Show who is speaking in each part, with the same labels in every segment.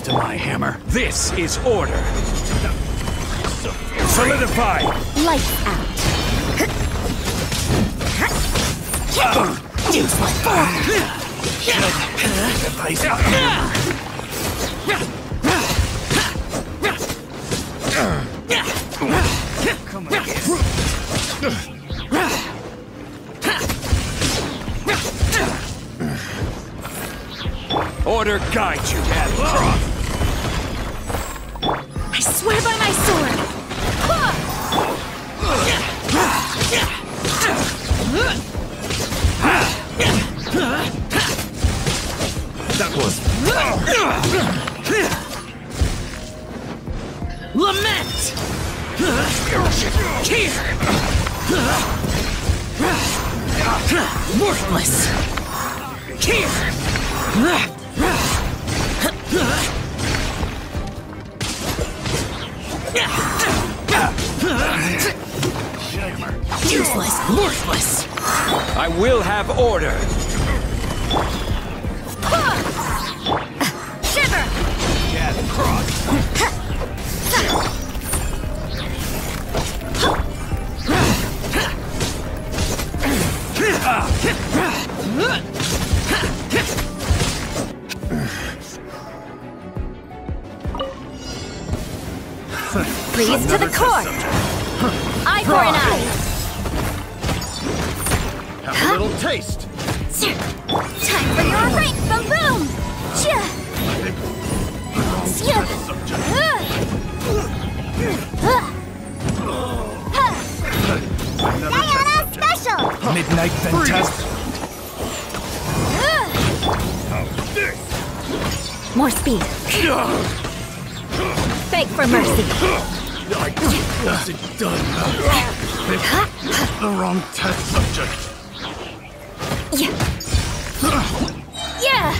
Speaker 1: to my hammer.
Speaker 2: This is order. Solidify.
Speaker 3: Lights out. Useless.
Speaker 1: Come again.
Speaker 2: Order guide you.
Speaker 3: I swear by my sword.
Speaker 1: That was
Speaker 3: Lament.
Speaker 2: Here.
Speaker 3: Worthless.
Speaker 2: Here.
Speaker 3: Useless. Worthless.
Speaker 2: I will have order.
Speaker 3: Shiver.
Speaker 1: yeah, cross.
Speaker 3: Freeze to the core. Eye for an eye.
Speaker 1: Have a little taste.
Speaker 3: Time for your rank, boom boom. Diana special.
Speaker 1: Midnight Phantasm.
Speaker 3: More speed. Beg for mercy.
Speaker 1: I wasn't done. Picked the wrong test subject.
Speaker 3: Yeah.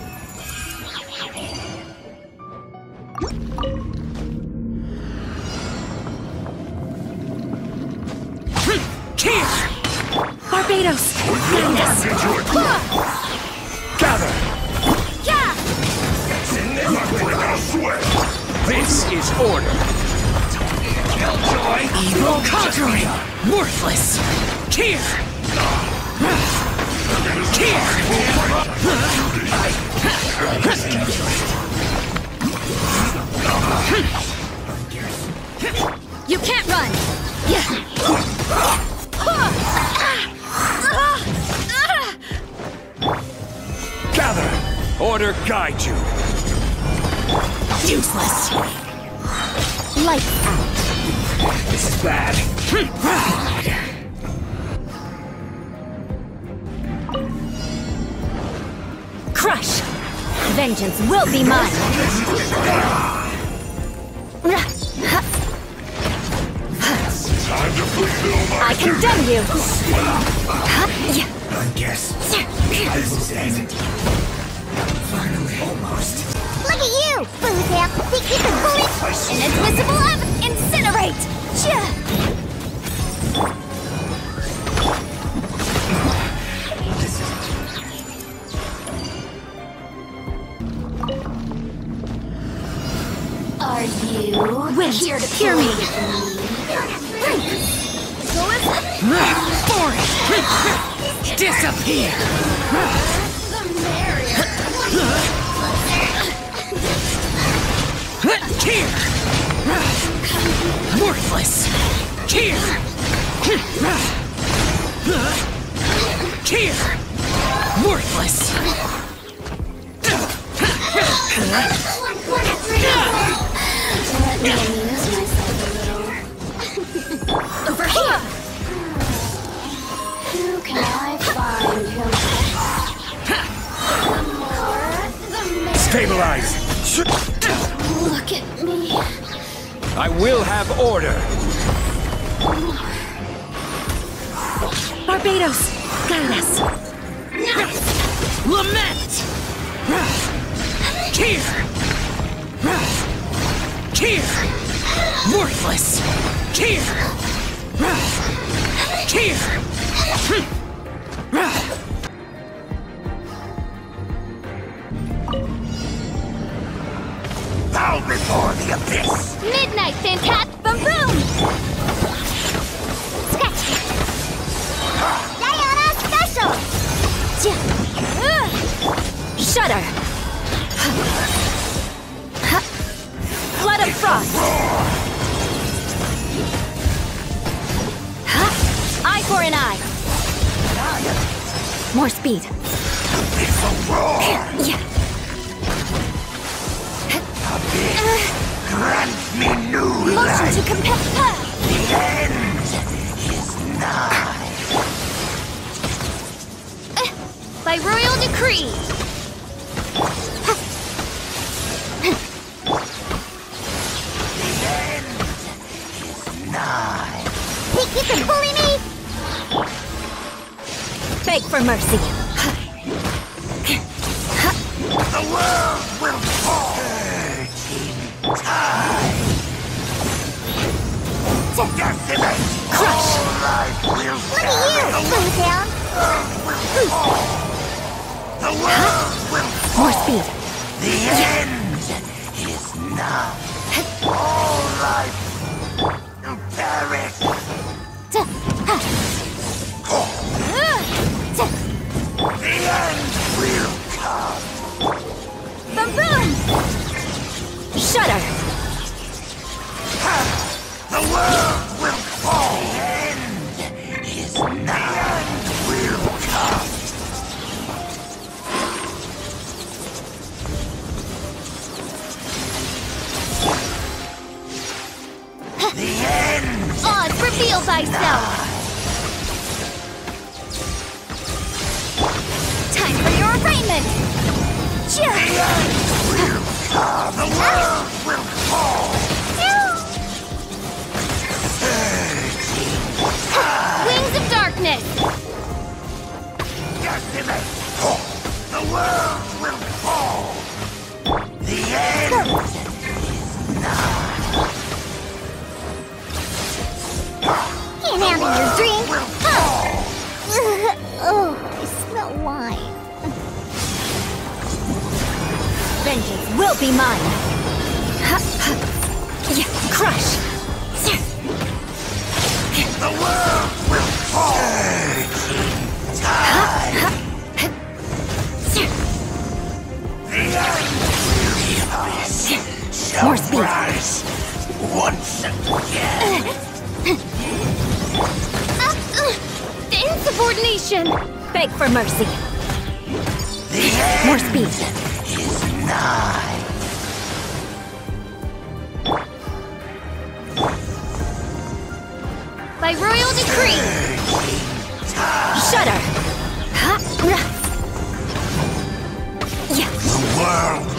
Speaker 3: Barbados.
Speaker 2: Gather.
Speaker 3: Yeah.
Speaker 2: This is order.
Speaker 3: Evil conquering. Worthless.
Speaker 2: Here.
Speaker 3: You can't run.
Speaker 2: Gather. Order guide you.
Speaker 3: Useless. Lights out.
Speaker 2: This is bad.
Speaker 3: Crush. Vengeance will be mine. I condemn you.
Speaker 1: I guess. This is it. Finally, almost.
Speaker 4: Look at you, Foodtail! Think you can bullet?
Speaker 3: Inadmissible incinerate!
Speaker 4: Are you
Speaker 3: Wind,
Speaker 4: here to
Speaker 3: hear me.
Speaker 2: Disappear. Here. Worthless. Here. Here. Worthless.
Speaker 4: Let me amuse myself a little.
Speaker 3: Over here.
Speaker 4: Who can I find who? The more, the merrier.
Speaker 2: Stabilize.
Speaker 4: Look at me.
Speaker 2: I will have order.
Speaker 3: Barbados, guide us.
Speaker 2: Lament. Here. Here. Worthless. Here. Here.
Speaker 1: Bow before the abyss!
Speaker 3: Midnight Fantat Boom Boom! Scratch! Diana Special! Shudder! Flood of Frost! Eye for an eye! More speed!
Speaker 1: It's a roar!
Speaker 3: Yeah.
Speaker 1: Grant me new
Speaker 3: Motion
Speaker 1: life!
Speaker 3: to compel.
Speaker 1: The end is nigh!
Speaker 3: By royal decree.
Speaker 1: The end is nigh!
Speaker 3: Think you can bully me? Beg for mercy.
Speaker 1: The world will fall! Time! Decimate!
Speaker 3: Crush!
Speaker 1: All life will
Speaker 3: Slow down.
Speaker 1: The world will
Speaker 3: More speed.
Speaker 1: The end is nigh! All life will perish! The end will come!
Speaker 3: Boom boom! Shudder!
Speaker 1: The world will fall! The end is nigh! The end will come! The end!
Speaker 3: Oz, reveal thyself! Time for your arraignment!
Speaker 1: The end will come! The world will fall!
Speaker 3: Wings of darkness!
Speaker 1: Decimate! The world will fall! The end is nigh!
Speaker 3: Can't handle your drink!
Speaker 1: Will fall!
Speaker 3: Oh, I smell wine. Vengeance will be mine! Yeah, crush!
Speaker 1: The world will fall! Time! The end shall
Speaker 3: More speed.
Speaker 1: rise once again!
Speaker 3: Insubordination! Beg for mercy.
Speaker 1: The end
Speaker 3: More speed.
Speaker 1: is nigh!
Speaker 3: By royal decree! Shudder!
Speaker 1: The world